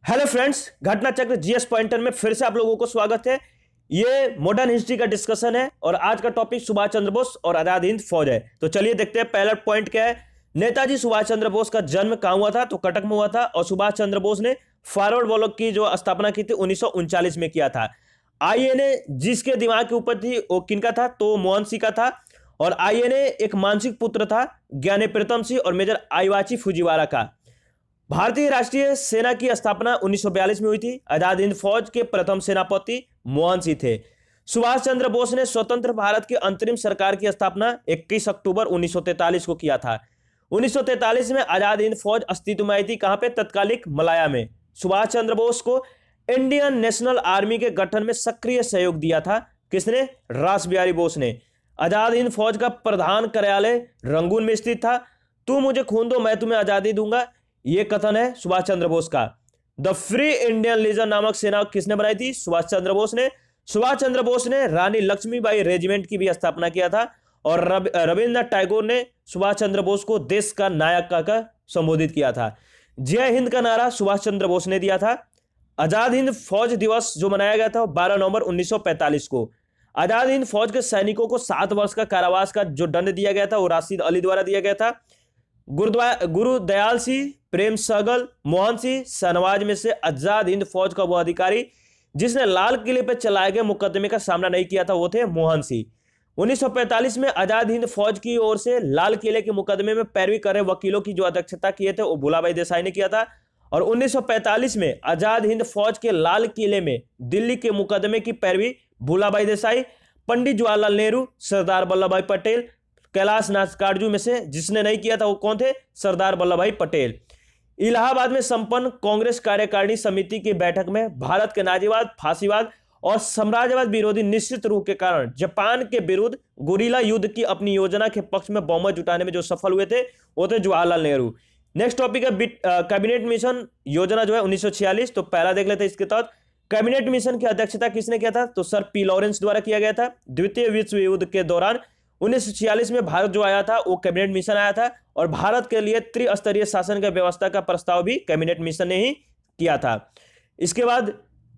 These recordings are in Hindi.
हेलो फ्रेंड्स, घटना चक्र जीएस पॉइंटर में फिर से आप लोगों को स्वागत है। ये मॉडर्न हिस्ट्री का डिस्कशन है और आज का टॉपिक सुभाष चंद्र बोस और आजाद हिंद फौज है। तो चलिए देखते हैं पहला पॉइंट क्या है। नेताजी सुभाष चंद्र बोस का जन्म कहाँ हुआ था? तो कटक में हुआ था। और सुभाष चंद्र बोस ने फॉरवर्ड ब्लॉक की जो स्थापना की थी 1939 में किया था। आईएनए जिसके दिमाग के ऊपर थी वो किनका था? तो मोहन सिंह का था। और आईएनए एक मानसिक पुत्र था ज्ञाने प्रीतम सिंह और मेजर आईवाची फुजीवारा का। भारतीय राष्ट्रीय सेना की स्थापना 1942 में हुई थी। आजाद हिंद फौज के प्रथम सेनापति मोहन सिंह थे। सुभाष चंद्र बोस ने स्वतंत्र भारत की अंतरिम सरकार की स्थापना 21 अक्टूबर 1943 को किया था। 1943 में आजाद हिंद फौज अस्तित्व में आई थी। कहां पे? तत्कालिक मलाया में। सुभाष चंद्र बोस को इंडियन नेशनल आर्मी के गठन में सक्रिय सहयोग दिया था। किसने? रास बिहारी बोस ने। आजाद हिंद फौज का प्रधान कार्यालय रंगून में स्थित था। तू मुझे खून दो, मैं तुम्हें आजादी दूंगा, यह कथन है सुभाष चंद्र बोस का। द फ्री इंडियन लीजन नामक सेना किसने बनाई थी? सुभाष चंद्र बोस ने। सुभाष चंद्र बोस ने रानी लक्ष्मीबाई रेजिमेंट की भी स्थापना किया था। और रविंद्रनाथ टैगोर ने सुभाष चंद्र बोस को देश का नायक कहकर संबोधित किया था। जय हिंद का नारा सुभाष चंद्र बोस ने दिया था। आजाद हिंद फौज दिवस जो मनाया गया था 12 नवंबर 1945 को। आजाद हिंद फौज के सैनिकों को 7 वर्ष का कारावास का जो दंड दिया गया था वो राशिद अली द्वारा दिया गया था। गुरुदयाल सिंह, प्रेम सहगल, मोहन सिंह शहनवाज में से आजाद हिंद फौज का वो अधिकारी जिसने लाल किले पर चलाए गए मुकदमे का सामना नहीं किया था वो थे मोहन सिंह। 1945 में आजाद हिंद फौज की ओर से लाल किले के मुकदमे में पैरवी कर रहे वकीलों की जो अध्यक्षता किए थे वो भूलाभाई देसाई ने किया था। और 1945 में आजाद हिंद फौज के लाल किले में दिल्ली के मुकदमे की पैरवी भूलाभाई देसाई, पंडित जवाहरलाल नेहरू, सरदार वल्लभ भाई पटेल, कैलाश नाथ काटजू में से जिसने नहीं किया था वो कौन थे? सरदार वल्लभ भाई पटेल। इलाहाबाद में संपन्न कांग्रेस कार्यकारिणी समिति की बैठक में भारत के नाजीवाद, फांसीवाद और साम्राज्यवाद विरोधी निश्चित रूप के कारण जापान के विरुद्ध गुरिल्ला युद्ध की अपनी योजना के पक्ष में बहुमत जुटाने में जो सफल हुए थे वो थे जवाहरलाल नेहरू। नेक्स्ट टॉपिक है कैबिनेट मिशन योजना जो है 1946। तो पहला देख लेते हैं इसके तहत कैबिनेट मिशन की अध्यक्षता किसने किया था? तो सर पी लॉरेंस द्वारा किया गया था। द्वितीय विश्व युद्ध के दौरान 1946 में भारत जो आया था वो कैबिनेट मिशन आया था और भारत के लिए त्रिस्तरीय शासन की व्यवस्था का प्रस्ताव भी कैबिनेट मिशन ने ही किया था। इसके बाद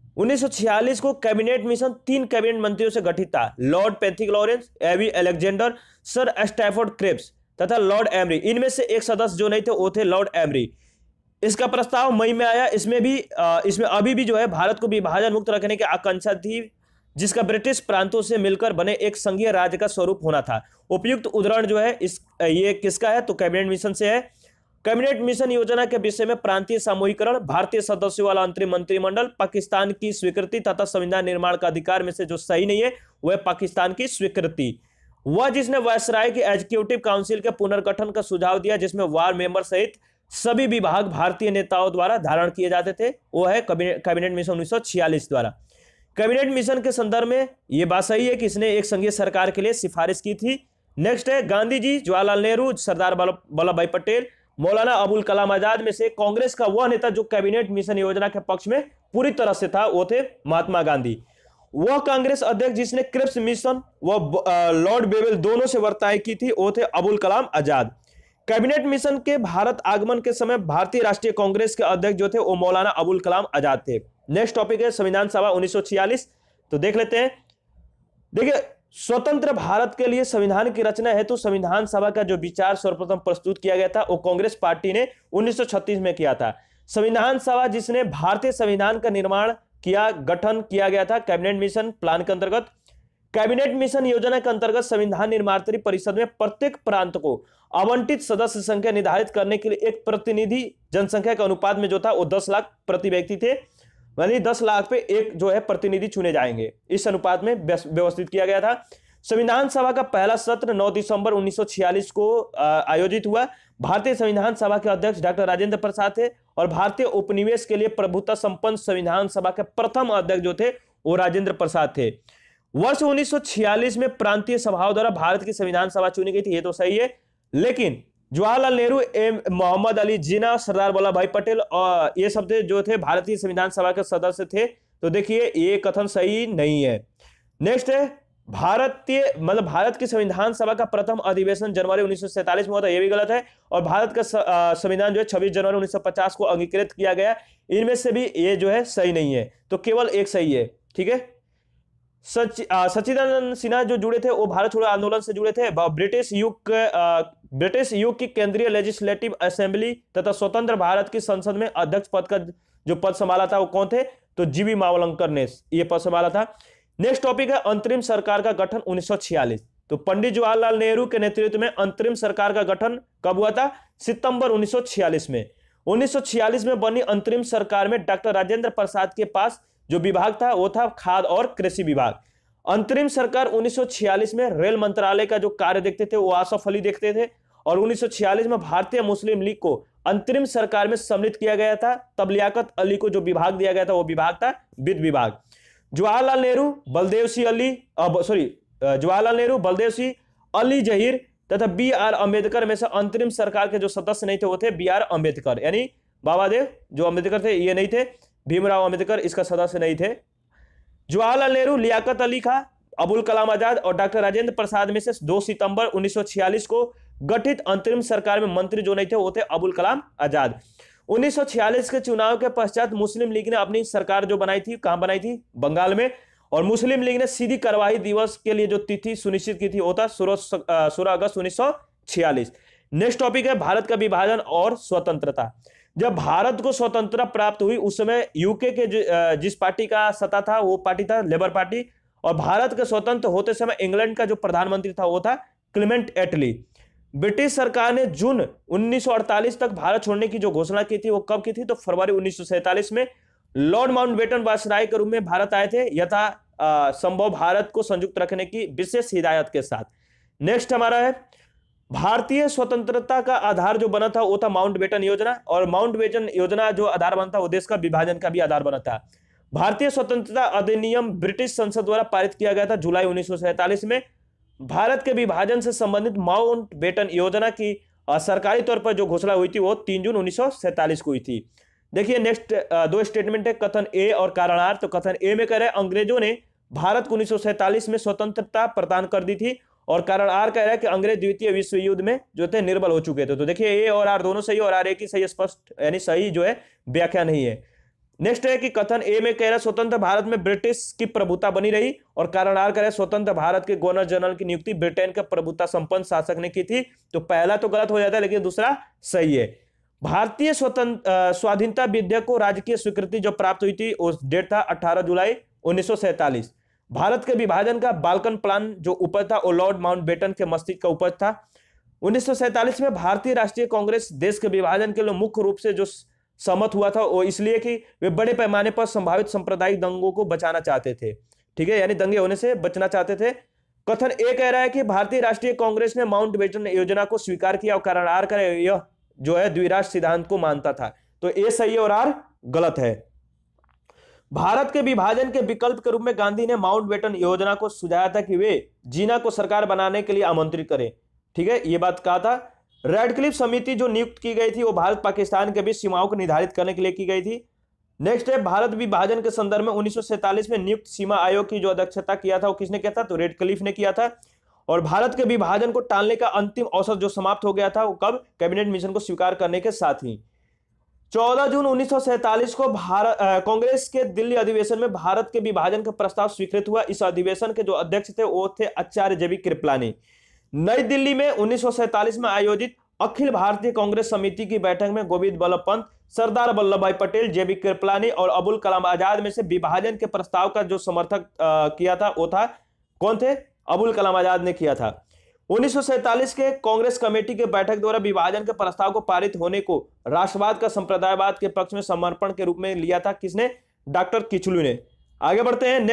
1946 को कैबिनेट मिशन 3 कैबिनेट मंत्रियों से गठित था। Lord Pethick Lawrence, A V Alexander, sir Stafford Cripps तथा लॉर्ड एमरी। इनमें से एक सदस्य जो नहीं थे वो थे लॉर्ड एमरी। इसका प्रस्ताव मई में आया। इसमें अभी भी जो है भारत को विभाजन मुक्त रखने की आकांक्षा थी जिसका ब्रिटिश प्रांतों से मिलकर बने एक संघीय राज्य का स्वरूप होना था। उपयुक्त उदाहरण जो है ये किसका है? तो कैबिनेट मिशन से है। कैबिनेट मिशन योजना के विषय में प्रांतीय सामूहिकरण, भारतीय सदस्यों वाला अंतरिम मंत्रिमंडल, पाकिस्तान की स्वीकृति तथा संविधान निर्माण का अधिकार में से जो सही नहीं है वह पाकिस्तान की स्वीकृति। वह जिसने वायसराय की एग्जीक्यूटिव काउंसिल के पुनर्गठन का सुझाव दिया जिसमें वार मेंबर सहित सभी विभाग भारतीय नेताओं द्वारा धारण किए जाते थे वो है कैबिनेट मिशन 1946 द्वारा। कैबिनेट मिशन के संदर्भ में यह बात सही है कि इसने एक संघीय सरकार के लिए सिफारिश की थी। नेक्स्ट है गांधी जी, जवाहरलाल नेहरू, सरदार वल्लभ भाई पटेल, मौलाना अबुल कलाम आजाद में से कांग्रेस का वह नेता जो कैबिनेट मिशन योजना के पक्ष में पूरी तरह से था वो थे महात्मा गांधी। वह कांग्रेस अध्यक्ष जिसने क्रिप्स मिशन व लॉर्ड बेवेल दोनों से वर्ताएं की थी वो थे अबुल कलाम आजाद। कैबिनेट मिशन के भारत आगमन के समय भारतीय राष्ट्रीय कांग्रेस के अध्यक्ष जो थे वो मौलाना अबुल कलाम आजाद थे। नेक्स्ट टॉपिक है संविधान सभा 1946। तो देख लेते हैं। देखिए, स्वतंत्र भारत के लिए संविधान की रचना है तो संविधान सभा का जो विचार सर्वप्रथम प्रस्तुत किया गया था वो कांग्रेस पार्टी ने 1936 में किया था। संविधान सभा जिसने भारतीय संविधान का निर्माण किया, गठन किया गया था कैबिनेट मिशन प्लान के अंतर्गत। कैबिनेट मिशन योजना के अंतर्गत संविधान निर्मात्री परिषद में प्रत्येक प्रांत को आवंटित सदस्य संख्या निर्धारित करने के लिए एक प्रतिनिधि जनसंख्या के अनुपात में जो था वो 10 लाख प्रति व्यक्ति थे, यानी 10 लाख पे एक जो है प्रतिनिधि चुने जाएंगे। इस अनुपात में व्यवस्थित किया गया था। संविधान सभा का पहला सत्र 9 दिसंबर 1946 को आयोजित हुआ। भारतीय संविधान सभा के अध्यक्ष डॉक्टर राजेंद्र प्रसाद थे और भारतीय उपनिवेश के लिए प्रभुत्व संपन्न संविधान सभा के प्रथम अध्यक्ष जो थे वो राजेंद्र प्रसाद थे। वर्ष 1946 में प्रांतीय सभाओं द्वारा भारत की संविधान सभा चुनी गई थी, ये तो सही है। लेकिन जवाहरलाल नेहरू, मोहम्मद अली जिन्ना, सरदार वल्लभ भाई पटेल और ये सब जो थे भारतीय संविधान सभा के सदस्य थे। तो देखिए ये कथन सही नहीं है। नेक्स्ट है भारत की संविधान सभा का प्रथम अधिवेशन जनवरी 1947 में हुआ था, ये भी गलत है। और भारत का संविधान जो है 26 जनवरी 1950 को अंगीकृत किया गया। इनमें से भी ये जो है सही नहीं है, तो केवल एक सही है। ठीक है, सच्चिदानंद सिन्हा जो जुड़े थे वो भारत छोड़ो आंदोलन से जुड़े थे। ब्रिटिश युग की केंद्रीय लेजिस्लेटिव असेंबली तथा स्वतंत्र भारत की संसद में अध्यक्ष पद का जो पद संभाला था वो कौन थे? तो जीवी मावलंकर ने ये पद संभाला था। नेक्स्ट टॉपिक है अंतरिम सरकार का गठन 1946। तो पंडित जवाहरलाल नेहरू के नेतृत्व में अंतरिम सरकार का गठन कब हुआ था? सितंबर 1946 में। 1946 में बनी अंतरिम सरकार में डॉक्टर राजेंद्र प्रसाद के पास जो विभाग था वो था खाद्य और कृषि विभाग। अंतरिम सरकार 1946 में रेल मंत्रालय का जो कार्य देखते थे वो आसफ अली देखते थे। और 1946 में भारतीय मुस्लिम लीग को अंतरिम सरकार में सम्मिलित किया गया था। तब लियाकत अली को जो विभाग दिया गया था वो विभाग था वित्त विभाग। जवाहरलाल नेहरू, बलदेव सिंह अली जहीर तथा बी.आर. अम्बेडकर में से अंतरिम सरकार के जो सदस्य नहीं थे वो थे बी.आर. अम्बेडकर, यानी बाबा देव जो अम्बेडकर थे ये नहीं थे, भीमराव अम्बेडकर इसका सदस्य नहीं थे। जवाहरलाल नेहरू, लियाकत अली खां, अबुल कलाम आजाद और डॉक्टर राजेंद्र प्रसाद में से 2 सितंबर 1946 को गठित अंतरिम सरकार में मंत्री जो नहीं थे वो थे अबुल कलाम आजाद। 1946 के चुनाव के पश्चात मुस्लिम लीग ने अपनी सरकार जो बनाई थी, कहां बनाई थी? बंगाल में। और मुस्लिम लीग ने सीधी कार्रवाई दिवस के लिए जो तिथि सुनिश्चित की थी वो था 16 अगस्त 1946। नेक्स्ट टॉपिक है भारत का विभाजन और स्वतंत्रता। जब भारत को स्वतंत्रता प्राप्त हुई उस समय यूके के जिस पार्टी का सत्ता था वो पार्टी था लेबर पार्टी। और भारत के स्वतंत्र होते समय इंग्लैंड का जो प्रधानमंत्री था वो था क्लेमेंट एटली। ब्रिटिश सरकार ने जून 1948 तक भारत छोड़ने की जो घोषणा की थी वो कब की थी? तो फरवरी 1947 में। लॉर्ड माउंटबेटन वायसराय के रूप में भारत आए थे यथा संभव भारत को संयुक्त रखने की विशेष हिदायत के साथ। नेक्स्ट हमारा है भारतीय स्वतंत्रता का आधार जो बना था वो था माउंटबेटन योजना। और माउंटबेटन योजना जो आधार बना था वो देश का विभाजन का भी आधार बना था। भारतीय स्वतंत्रता अधिनियम ब्रिटिश संसद द्वारा पारित किया गया था जुलाई 1947 में। भारत के विभाजन से संबंधित माउंटबेटन योजना की सरकारी तौर पर जो घोषणा हुई थी वो 3 जून 1947 को हुई थी। देखिए नेक्स्ट 2 स्टेटमेंट है, कथन ए और कारण आर। तो कथन ए में कह रहे हैं अंग्रेजों ने भारत को 1947 में स्वतंत्रता प्रदान कर दी थी। और कारण आर कह रहा है कि अंग्रेज द्वितीय विश्व युद्ध में जो थे निर्बल हो चुके थे। तो देखिए ए और आर दोनों सही और आर एक ही सही, स्पष्ट यानी सही जो है व्याख्या नहीं है। नेक्स्ट है कि कथन ए में कह रहा है स्वतंत्र भारत में ब्रिटिश की प्रभुता बनी रही। और कारण आर कह रहा है स्वतंत्र भारत के गवर्नर जनरल की नियुक्ति ब्रिटेन के प्रभुता संपन्न शासक ने की थी। तो पहला तो गलत हो जाता है लेकिन दूसरा सही है। भारतीय स्वाधीनता विधेयक को राजकीय स्वीकृति जो प्राप्त हुई थी उस डेट था 18 जुलाई 1947। भारत के विभाजन का बाल्कन प्लान जो उपज था वो लॉर्ड माउंटबेटन के मस्तिष्क का उपज था। 1947 में भारतीय राष्ट्रीय कांग्रेस देश के विभाजन के लिए मुख्य रूप से जो सहमत हुआ था वो इसलिए कि वे बड़े पैमाने पर संभावित सांप्रदायिक दंगों को बचाना चाहते थे। ठीक है, यानी दंगे होने से बचना चाहते थे। कथन ए कह रहा है कि भारतीय राष्ट्रीय कांग्रेस ने माउंटबेटन योजना को स्वीकार किया और कारण आर कह रहे हैं यह जो है द्विराष्ट्र सिद्धांत को मानता था। तो ए सही है और आर गलत है। भारत के विभाजन के विकल्प के रूप में गांधी ने माउंटबेटन योजना को सुझाया था कि वे जीना को सरकार बनाने के लिए आमंत्रित करें। ठीक है, ये बात कहा था। रेडक्लिफ समिति जो नियुक्त की गई थी वो भारत पाकिस्तान के बीच सीमाओं को निर्धारित करने के लिए की गई थी। नेक्स्ट है भारत विभाजन के संदर्भ में 1947 में नियुक्त सीमा आयोग की जो अध्यक्षता किया था वो किसने किया था? तो रेडक्लिफ ने किया था। और भारत के विभाजन को टालने का अंतिम अवसर जो समाप्त हो गया था वो कब? कैबिनेट मिशन को स्वीकार करने के साथ ही 14 जून 1947 को कांग्रेस के दिल्ली अधिवेशन में भारत के विभाजन का प्रस्ताव स्वीकृत हुआ। इस अधिवेशन के जो अध्यक्ष थे वो थे आचार्य जेबी कृपलानी। नई दिल्ली में 1947 में आयोजित अखिल भारतीय कांग्रेस समिति की बैठक में गोविंद बल्लभ पंत, सरदार वल्लभ भाई पटेल, जेबी कृपलानी और अबुल कलाम आजाद में से विभाजन के प्रस्ताव का जो समर्थक किया था वो था कौन थे? अबुल कलाम आजाद ने किया था। 1947 के कांग्रेस कमेटी के बैठक द्वारा विभाजन के प्रस्ताव को पारित होने को राष्ट्रवाद का संप्रदायवाद के पक्ष में समर्पण के रूप में लिया था किसने? डॉक्टर किचलू ने। आगे बढ़ते हैं।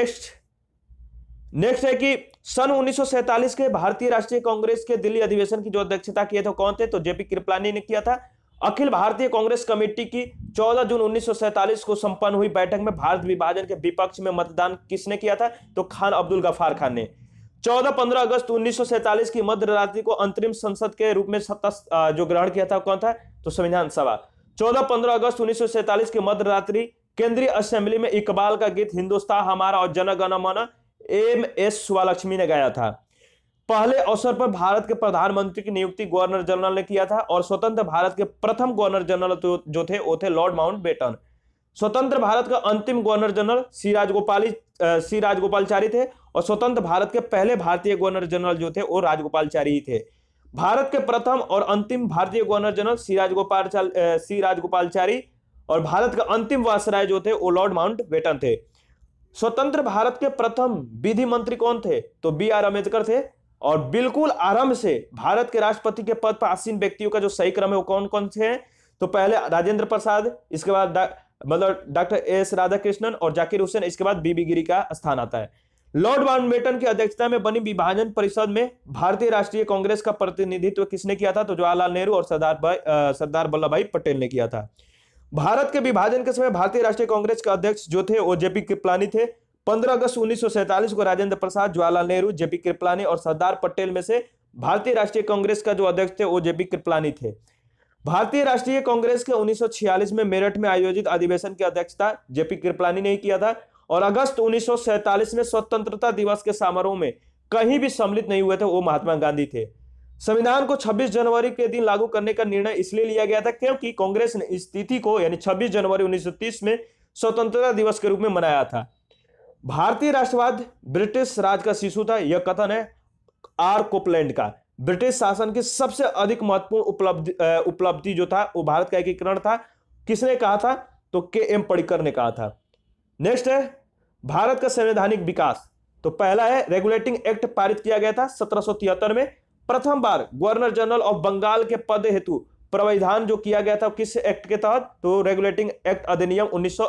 नेक्स्ट है कि सन 1947 के भारतीय राष्ट्रीय कांग्रेस के दिल्ली अधिवेशन की जो अध्यक्षता किए थे कौन थे? तो जेपी कृपलानी ने किया था। अखिल भारतीय कांग्रेस कमेटी की 14 जून 1947 को संपन्न हुई बैठक में भारत विभाजन के विपक्ष में मतदान किसने किया था? तो खान अब्दुल गफ्फार खान ने। 14-15 अगस्त 1947 की मध्य रात्रि को अंतरिम संसद के रूप में सत्ता जो ग्रहण किया था कौन था? तो संविधान सभा। 14-15 अगस्त 1947 की मध्य रात्रि केंद्रीय असेंबली में इकबाल का गीत हिंदुस्तान हमारा और जन गण मन एम.एस. सुब्बालक्ष्मी ने गाया था। पहले अवसर पर भारत के प्रधानमंत्री की नियुक्ति गवर्नर जनरल ने किया था और स्वतंत्र भारत के प्रथम गवर्नर जनरल जो थे वो थे लॉर्ड माउंटबेटन। स्वतंत्र भारत का अंतिम गवर्नर जनरल सी राजगोपालचारी थे और स्वतंत्र भारत के पहले भारतीय गवर्नर जनरल जो थे वो राजगोपालचारी ही थे। भारत के प्रथम और अंतिम भारतीय गवर्नर जनरल सी राजगोपालचारी और भारत का अंतिम वायसराय जो थे वो लॉर्ड माउंटबेटन थे। स्वतंत्र भारत के प्रथम विधि मंत्री कौन थे? तो B.R. अम्बेडकर थे। और बिल्कुल आरंभ से भारत के राष्ट्रपति के पद पर आसीन व्यक्तियों का जो सही क्रम है वो कौन कौन से हैं? तो पहले राजेंद्र प्रसाद, इसके बाद डॉक्टर एस राधाकृष्णन और जाकिर हुसैन, इसके बाद बीबी गिरी का स्थान आता है। लॉर्ड माउंटबेटन की अध्यक्षता में बनी विभाजन परिषद में भारतीय राष्ट्रीय कांग्रेस का प्रतिनिधित्व किसने किया था? तो जवाहरलाल नेहरू और सरदार वल्लभ भाई पटेल ने किया था। भारत के विभाजन के समय भारतीय राष्ट्रीय कांग्रेस के अध्यक्ष जो थे वो जेपी कृपलानी थे। 15 अगस्त 1947 को राजेंद्र प्रसाद, जवाहरलाल नेहरू, जेपी कृपलानी और सरदार पटेल में से भारतीय राष्ट्रीय कांग्रेस का जो अध्यक्ष थे वो जेपी कृपलानी थे। भारतीय राष्ट्रीय कांग्रेस के 1946 में मेरठ में आयोजित अधिवेशन की अध्यक्षता जेपी कृपलानी ने किया था और अगस्त 1947 में स्वतंत्रता दिवस के समारोह में कहीं भी सम्मिलित नहीं हुए थे वो महात्मा गांधी थे। संविधान को 26 जनवरी के दिन लागू करने का निर्णय इसलिए लिया गया था क्योंकि कांग्रेस ने इस तिथि को यानी 26 जनवरी 1930 में स्वतंत्रता दिवस के रूप में मनाया था। भारतीय राष्ट्रवाद ब्रिटिश राज का शिशु था, यह कथन है आर कोपलैंड का। ब्रिटिश शासन की सबसे अधिक महत्वपूर्ण उपलब्धि जो था वो भारत का एकीकरण था। किसने कहा था? तो के.एम. पडिक्कर ने कहा था। नेक्स्ट है भारत का संवैधानिक विकास। तो पहला है रेगुलेटिंग एक्ट पारित किया गया था 1773 में। प्रथम बार गवर्नर जनरल ऑफ बंगाल के पद हेतु प्रावधान जो किया गया था किस एक्ट के तहत? तो रेगुलेटिंग एक्ट अधिनियम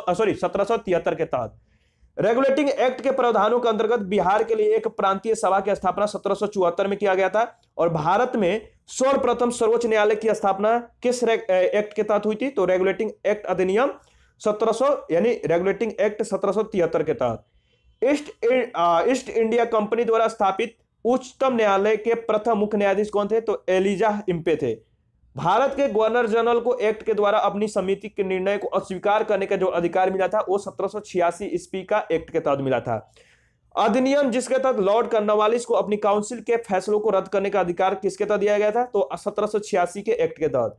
1773 के तहत। रेगुलेटिंग एक्ट के प्रावधानों के अंतर्गत बिहार के लिए एक प्रांतीय सभा की स्थापना 1774 में किया गया था और भारत में सर्वप्रथम सर्वोच्च न्यायालय की स्थापना किस एक्ट के तहत हुई थी? तो रेगुलेटिंग एक्ट अधिनियम 1700 यानी रेगुलेटिंग एक्ट 1773 के तहत। ईस्ट इंडिया कंपनी द्वारा स्थापित उच्चतम न्यायालय के प्रथम मुख्य न्यायाधीश कौन थे? तो एलिजा इम्पे थे। भारत के गवर्नर जनरल को एक्ट के द्वारा अपनी समिति के निर्णय को अस्वीकार करने का जो अधिकार मिला था वो 1786 ईस्वी का एक्ट के तहत मिला था। अधिनियम जिसके तहत लॉर्ड कॉर्नवालिस को अपनी काउंसिल के फैसलों को रद्द करने का अधिकार किसके तहत दिया गया था? तो 1786 के एक्ट के तहत।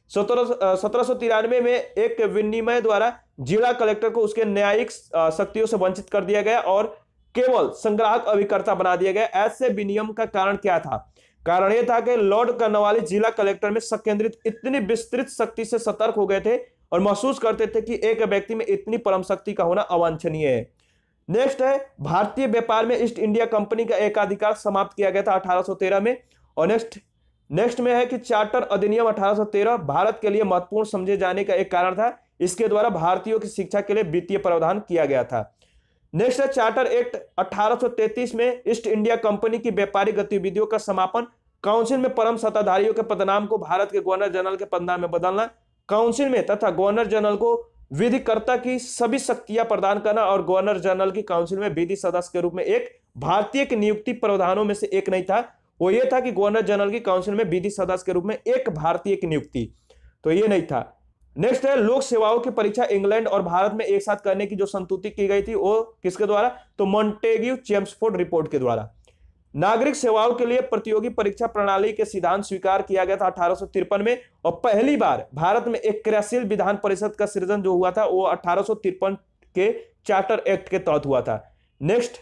1793 में एक विनिमय द्वारा जिला कलेक्टर को उसके न्यायिक शक्तियों से वंचित कर दिया गया और केवल संग्राहक अभिकर्ता बना दिया गया। ऐसे विनियम का कारण क्या था? कारण यह था कि लॉर्ड कॉर्नवालिस जिला कलेक्टर में संकेंद्रित इतनी विस्तृत शक्ति से सतर्क हो गए थे और महसूस करते थे कि एक व्यक्ति में इतनी परम शक्ति का होना अवांछनीय है। नेक्स्ट है भारतीय व्यापार में ईस्ट इंडिया कंपनी का एकाधिकार समाप्त किया गया था 1813 में। और नेक्स्ट में है कि चार्टर अधिनियम 1813 भारत के लिए महत्वपूर्ण समझे जाने का एक कारण था। इसके द्वारा भारतीयों की शिक्षा के लिए वित्तीय प्रावधान किया गया था। नेक्स्ट है चार्टर एक्ट 1833 में ईस्ट इंडिया कंपनी की व्यापारिक गतिविधियों का समापन, काउंसिल में परम सत्ताधारियों के पदनाम को भारत के गवर्नर जनरल के पदनाम में बदलना, काउंसिल में तथा गवर्नर जनरल को विधिकर्ता की सभी शक्तियां प्रदान करना और गवर्नर जनरल की काउंसिल में विधि सदस्य के रूप में एक भारतीय की नियुक्ति प्रावधानों में से एक नहीं था। वो ये था कि गवर्नर जनरल की काउंसिल में विधि सदस्य के रूप में एक भारतीय की नियुक्ति, तो ये नहीं था। नेक्स्ट है लोक सेवाओं की परीक्षा इंग्लैंड और भारत में एक साथ करने की जो संतुति की गई थी वो किसके द्वारा? तो मॉन्टेग्यू चेम्सफोर्ड रिपोर्ट के द्वारा। नागरिक सेवाओं के लिए प्रतियोगी परीक्षा प्रणाली के सिद्धांत स्वीकार किया गया था 1853 में और पहली बार भारत में एक क्रियाशील विधान परिषद का सृजन जो हुआ था वो 1853 के चार्टर एक्ट के तहत हुआ था। नेक्स्ट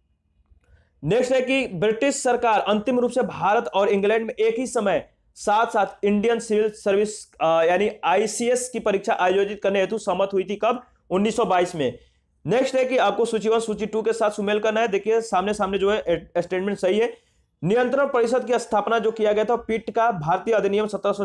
है कि ब्रिटिश सरकार अंतिम रूप से भारत और इंग्लैंड में एक ही समय साथ साथ इंडियन सिविल सर्विस यानी आईसीएस की परीक्षा आयोजित करने हेतु सहमत हुई थी। कब? 1922 में। नेक्स्ट है कि आपको सूची 1 सूची 2 के साथ सुमेल करना है। देखिए सामने जो है स्टेटमेंट सही है। नियंत्रण परिषद की स्थापना जो किया गया था पीट का भारतीय अधिनियम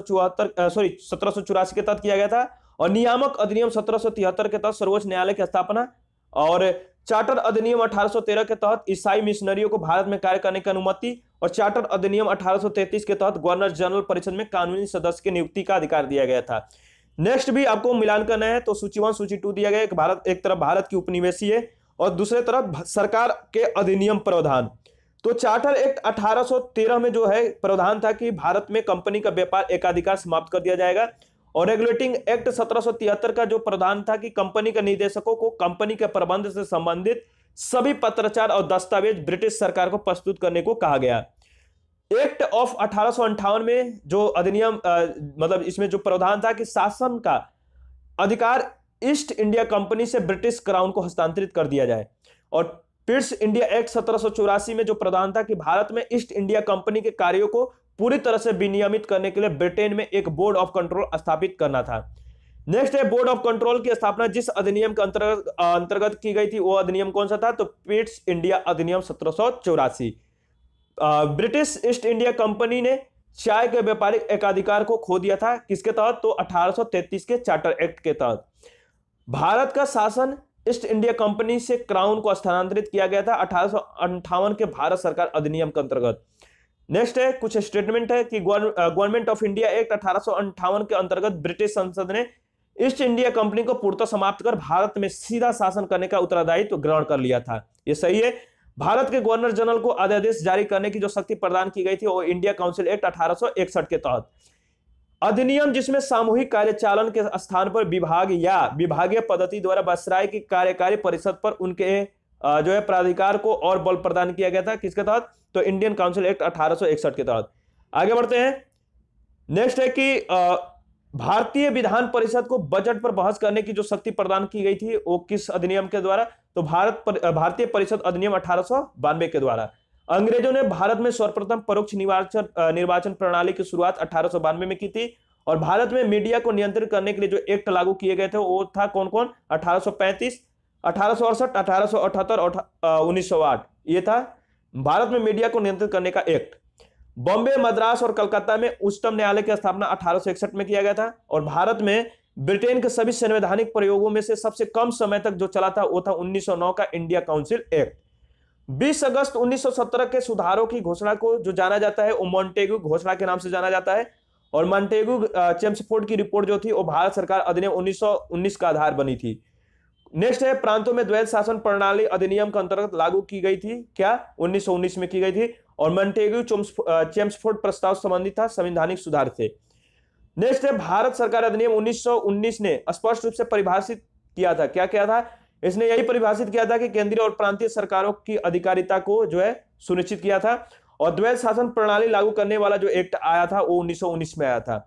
1784 के तहत किया गया था और नियामक अधिनियम 1773 के तहत सर्वोच्च न्यायालय की स्थापना और चार्टर अधिनियम 1813 के तहत ईसाई मिशनरियों को भारत में कार्य करने की अनुमति और चार्टर अधिनियम 1833 के तहत गवर्नर जनरल परिषद में कानूनी सदस्य की नियुक्ति का अधिकार दिया गया था। नेक्स्ट भी आपको मिलान करना है तो सूची 1 सूची 2 दिया गया। एक तरफ भारत की उपनिवेशी है और दूसरे तरफ सरकार के अधिनियम प्रावधान। तो चार्टर एक्ट 1813 में जो है प्रावधान था कि भारत में कंपनी का व्यापार एकाधिकार समाप्त कर दिया जाएगा और रेगुलेटिंग एक्ट 1773 का जो प्रावधान था कि कंपनी के निदेशकों को कंपनी के प्रबंध से संबंधित सभी पत्राचार और दस्तावेज ब्रिटिश सरकार को प्रस्तुत करने को कहा गया। एक्ट ऑफ 1858 में जो अधिनियम मतलब इसमें जो प्रावधान था कि शासन का अधिकार ईस्ट इंडिया कंपनी से ब्रिटिश क्राउन को हस्तांतरित कर दिया जाए, और पिट्स इंडिया एक्ट 1784 में जो प्रावधान था कि भारत में ईस्ट इंडिया कंपनी के कार्यों को पूरी तरह से विनियमित करने के लिए ब्रिटेन में एक बोर्ड ऑफ कंट्रोल स्थापित करना था। नेक्स्ट है बोर्ड ऑफ कंट्रोल की स्थापना जिस अधिनियम के अंतर्गत की गई थी, वो अधिनियम कौन सा था? तो पिट्स इंडिया अधिनियम 1784। ब्रिटिश ईस्ट इंडिया कंपनी ने चाय के व्यापारिक एकाधिकार को खो दिया था, किसके तहत? तो 1833 के चार्टर एक्ट के तहत। भारत का शासन ईस्ट इंडिया कंपनी से क्राउन को स्थानांतरित किया गया था 1858 के भारत सरकार अधिनियम के अंतर्गत। नेक्स्ट है कुछ स्टेटमेंट है कि गवर्नमेंट ऑफ इंडिया एक्ट 1858 के अंतर्गत ब्रिटिश संसद ने ईस्ट इंडिया कंपनी को पूर्णतः समाप्त कर भारत में सीधा शासन करने का उत्तरदायित्व ग्रहण कर लिया था। यह सही है। भारत के गवर्नर जनरल को अध्यादेश जारी करने की जो शक्ति प्रदान की गई थी वो इंडिया काउंसिल एक्ट 1861 के तहत। अधिनियम जिसमें सामूहिक कार्यचालन के स्थान पर विभाग या विभागीय पद्धति द्वारा वायसराय की कार्यकारी परिषद पर उनके जो है प्राधिकार को और बल प्रदान किया गया था, किसके तहत? तो इंडियन काउंसिल एक्ट 1861 के तहत। आगे बढ़ते हैं। नेक्स्ट है कि भारतीय विधान परिषद को बजट पर बहस करने की जो शक्ति प्रदान की गई थी वो किस अधिनियम के द्वारा? तो भारतीय परिषद अधिनियम 1892 के द्वारा। अंग्रेजों ने भारत में सर्वप्रथम परोक्ष निर्वाचन प्रणाली की शुरुआत 1892 में की थी, और भारत में मीडिया को नियंत्रित करने के लिए जो एक्ट लागू किए गए थे वो था कौन कौन? 1835, 1868, 1878 और 1908। ये था भारत में मीडिया को नियंत्रित करने का एक्ट। बॉम्बे, मद्रास और कलकत्ता में उच्चतम न्यायालय की स्थापना 1861 में किया गया था, और भारत में ब्रिटेन के सभी संवैधानिक प्रयोगों में से सबसे कम समय तक जो चला था वो था 1909 का इंडिया काउंसिल एक्ट। 20 अगस्त 1917 के सुधारों की घोषणा को जो जाना जाता है वो मॉन्टेगू घोषणा के नाम से जाना जाता है, और मॉन्टेगू चेम्सफोर्ड की रिपोर्ट जो थी वो भारत सरकार अधिनियम 1919 का आधार बनी थी। नेक्स्ट है प्रांतों में द्वैध शासन प्रणाली अधिनियम के अंतर्गत लागू की गई थी, क्या? 1919 में की गई थी, और मॉन्टेगू चेम्सफोर्ड प्रस्ताव संबंधित था संवैधानिक सुधार से। नेक्स्ट है भारत सरकार अधिनियम 1919 ने स्पष्ट रूप से परिभाषित किया था, क्या किया था? इसने यही परिभाषित किया था कि केंद्रीय और प्रांतीय सरकारों की अधिकारिता को जो है सुनिश्चित किया था, और द्वैध शासन प्रणाली लागू करने वाला जो एक्ट आया था वो 1919 में आया था।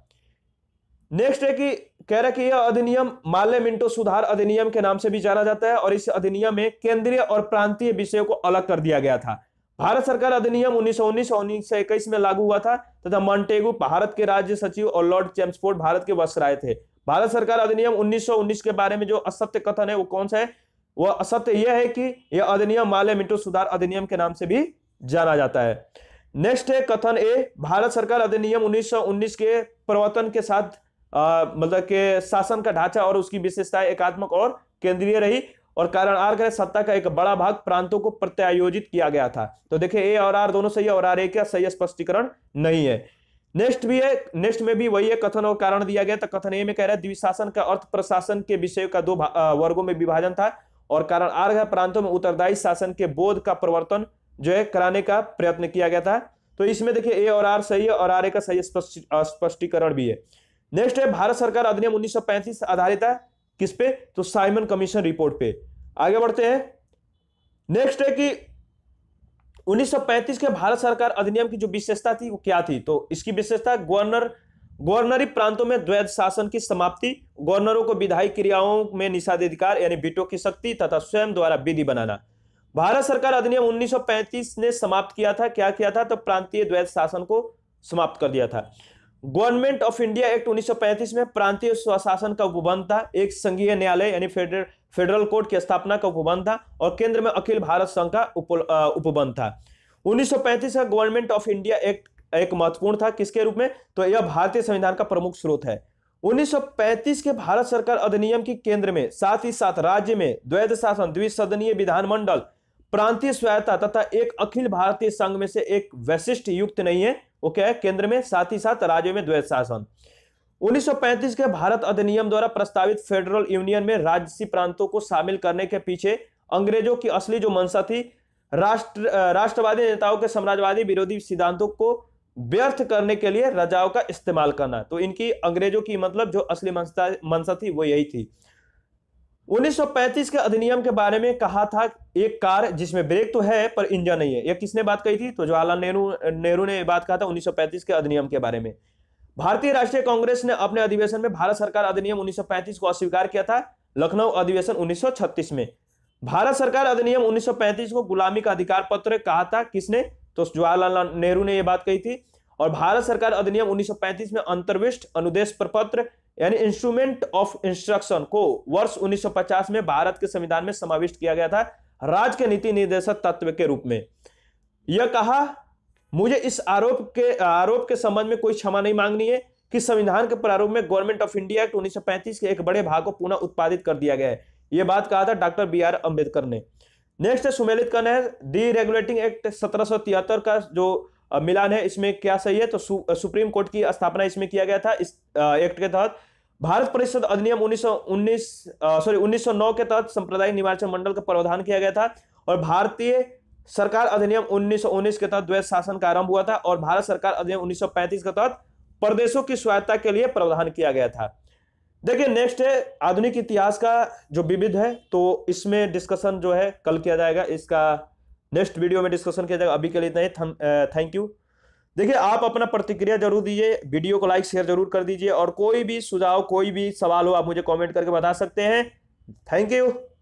नेक्स्ट है कि कह रहा है कि यह अधिनियम माले मिंटो सुधार अधिनियम के नाम से भी जाना जाता है, और इस अधिनियम में केंद्रीय और प्रांतीय विषयों को अलग कर दिया गया था। भारत सरकार अधिनियम 1919 और 1921 में लागू हुआ था तथा मॉन्टेगू भारत के राज्य सचिव और लॉर्ड चेम्सफोर्ड भारत के वायसराय थे। भारत सरकार अधिनियम 1919 के बारे में जो असत्य कथन है वो कौन सा है? वह असत्य यह है कि यह अधिनियम माले मिंटो सुधार अधिनियम के नाम से भी जाना जाता है। नेक्स्ट है कथन ए, भारत सरकार अधिनियम 1919 के प्रवर्तन के साथ मतलब के शासन का ढांचा और उसकी विशेषताएं एकात्मक और केंद्रीय रही, और कारण आर का सत्ता का एक बड़ा भाग प्रांतों को प्रत्यायोजित किया गया था। तो देखिए ए और आर दोनों सही है, और आर ए का सही स्पष्टीकरण नहीं है। नेक्स्ट भी है, नेक्स्ट में भी वही है, कथन और कारण दिया गया। तो कथन ए में कह रहा है द्विशासन का अर्थ प्रशासन के विषय का 2 वर्गों में विभाजन था, और कारण आर का प्रांतों में उत्तरदायी शासन के बोध का प्रवर्तन जो है कराने का प्रयत्न किया गया था। तो इसमें देखिए ए और आर सही है, और आर ए का सही स्पष्टीकरण भी है। नेक्स्ट है भारत सरकार अधिनियम 1935 आधारित है किस पे? तो साइमन कमीशन रिपोर्ट पे। आगे बढ़ते हैं। नेक्स्ट है कि 1935 के भारत सरकार अधिनियम की जो विशेषता थी वो क्या थी? तो इसकी विशेषता गवर्नरी प्रांतों में द्वैध शासन की समाप्ति, गवर्नरों को विधायी क्रियाओं में निषेधाधिकार यानी वीटो की शक्ति तथा स्वयं द्वारा विधि बनाना। भारत सरकार अधिनियम 1935 ने समाप्त किया था, क्या किया था? तो प्रांतीय द्वैध शासन को समाप्त कर दिया था। गवर्नमेंट ऑफ इंडिया एक्ट 1935 में प्रांतीय स्वशासन का उपबंध था, एक संघीय न्यायालय यानी फेडरल कोर्ट की स्थापना का उपबंध था, और केंद्र में अखिल भारत संघ का उपबंध था। 1935 का गवर्नमेंट ऑफ इंडिया एक्ट एक महत्वपूर्ण था, किसके रूप में? तो यह भारतीय संविधान का प्रमुख स्रोत है। 1935 के भारत सरकार अधिनियम की केंद्र में साथ ही साथ राज्य में द्वैध शासन, द्विसदनीय विधानमंडल, प्रांतीय स्वायत्ता तथा एक अखिल भारतीय संघ में से एक वैशिष्ट युक्त नहीं है। वो क्या है? केंद्र में साथ ही साथ राज्यों में द्वैध शासन। 1935 के भारत अधिनियम द्वारा प्रस्तावित फेडरल यूनियन में राज्यसी प्रांतों को शामिल करने के पीछे अंग्रेजों की असली जो मंशा थी, राष्ट्रवादी नेताओं के साम्राज्यवादी विरोधी सिद्धांतों को व्यर्थ करने के लिए रजाओं का इस्तेमाल करना। तो इनकी अंग्रेजों की मतलब जो असली मंशा थी वो यही थी। 1935 के अधिनियम के बारे में कहा था, एक कार जिसमें ब्रेक तो है पर इंजन नहीं है। ये किसने बात कही थी? तो जवाहरलाल नेहरू ने बात कहा था 1935 के अधिनियम के बारे में। भारतीय राष्ट्रीय कांग्रेस ने अपने अधिवेशन में भारत सरकार अधिनियम 1935 को अस्वीकार किया था, लखनऊ अधिवेशन 1936 में। भारत सरकार अधिनियम 1935 को गुलामी का अधिकार पत्र कहा था, किसने? तो जवाहरलाल नेहरू ने यह बात कही थी। और भारत सरकार अधिनियम 1935 में अंतर्विष्ट अनुदेश प्रपत्र यानी इंस्ट्रूमेंट ऑफ इंस्ट्रक्शन को वर्ष 1950 में भारत के संविधान में समाविष्ट किया गया था राज्य के नीति निर्देशक तत्व के रूप में। यह कहा, मुझे इस आरोप के संबंध में कोई क्षमा नहीं मांगनी है कि संविधान के प्रारूप में गवर्नमेंट ऑफ इंडिया एक्ट 1935 के एक बड़े भाग को पुनः उत्पादित कर दिया गया है। यह बात कहा था डॉक्टर बी आर अम्बेडकर ने। नेक्स्ट है सुमेलित कर्ण है, डीरेगुलेटिंग एक्ट 1773 का जो मिलान है, इसमें क्या सही है? तो सुप्रीम कोर्ट की स्थापना इसमें किया गया था। इस एक्ट के तहत भारत परिषद अधिनियम 1909 के तहत सांप्रदायिक निर्वाचन मंडल का प्रावधान किया गया था। और भारतीय सरकार अधिनियम 1919 के तहत द्वैध शासन का आरंभ हुआ था। और भारत सरकार अधिनियम 1935 के तहत प्रदेशों की स्वायत्तता के लिए प्रावधान किया गया था। देखिए नेक्स्ट है आधुनिक इतिहास का जो विविध है, तो इसमें डिस्कशन जो है कल किया जाएगा, इसका नेक्स्ट वीडियो में डिस्कशन किया जाएगा। अभी के लिए इतना ही, थैंक यू। देखिए आप अपना प्रतिक्रिया जरूर दीजिए, वीडियो को लाइक शेयर जरूर कर दीजिए, और कोई भी सुझाव कोई भी सवाल हो आप मुझे कमेंट करके बता सकते हैं। Thank you.